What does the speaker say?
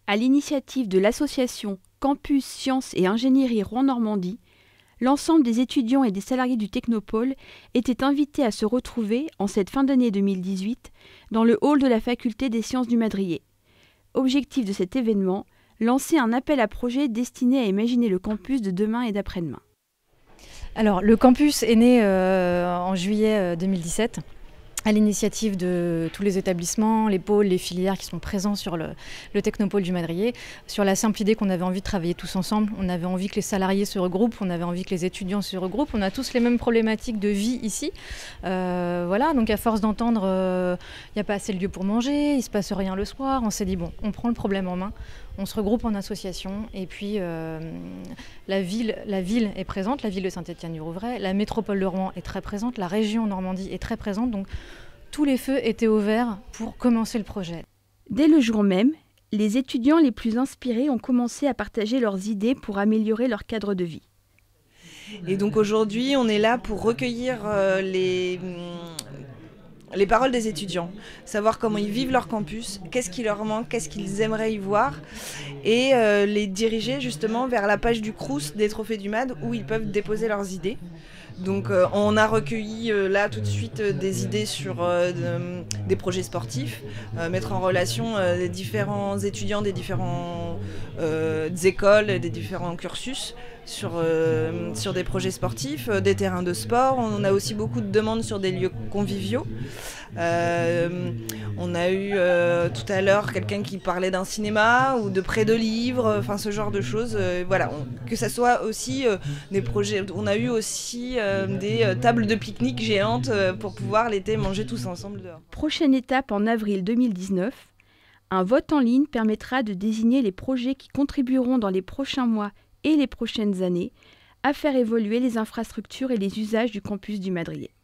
À l'initiative de l'association Campus Sciences et Ingénierie Rouen-Normandie, l'ensemble des étudiants et des salariés du Technopôle étaient invités à se retrouver, en cette fin d'année 2018, dans le hall de la Faculté des Sciences du Madrier. Objectif de cet événement, lancer un appel à projets destiné à imaginer le campus de demain et d'après-demain. Alors, le campus est né en juillet 2017. À l'initiative de tous les établissements, les pôles, les filières qui sont présents sur le Technopôle du Madrier, sur la simple idée qu'on avait envie de travailler tous ensemble, on avait envie que les salariés se regroupent, on avait envie que les étudiants se regroupent, on a tous les mêmes problématiques de vie ici. Voilà, donc à force d'entendre il n'y a pas assez de lieux pour manger, il ne se passe rien le soir, on s'est dit bon, on prend le problème en main. On se regroupe en association et puis la ville est présente, la ville de Saint-Étienne-du-Rouvray, la métropole de Rouen est très présente, la région Normandie est très présente, donc tous les feux étaient ouverts pour commencer le projet. Dès le jour même, les étudiants les plus inspirés ont commencé à partager leurs idées pour améliorer leur cadre de vie. Et donc aujourd'hui, on est là pour recueillir les paroles des étudiants, savoir comment ils vivent leur campus, qu'est-ce qui leur manque, qu'est-ce qu'ils aimeraient y voir, et les diriger justement vers la page du Crous des Trophées du MAD où ils peuvent déposer leurs idées. Donc on a recueilli là tout de suite des idées sur des projets sportifs, mettre en relation les différents étudiants des différentes écoles, des différents cursus sur des projets sportifs, des terrains de sport. On a aussi beaucoup de demandes sur des lieux conviviaux. On a eu tout à l'heure quelqu'un qui parlait d'un cinéma ou de prêt de livres, enfin ce genre de choses. Voilà, que ça soit aussi des projets. On a eu aussi des tables de pique-nique géantes pour pouvoir l'été manger tous ensemble dehors. Prochaine étape en avril 2019, un vote en ligne permettra de désigner les projets qui contribueront dans les prochains mois et les prochaines années à faire évoluer les infrastructures et les usages du campus du Madrier.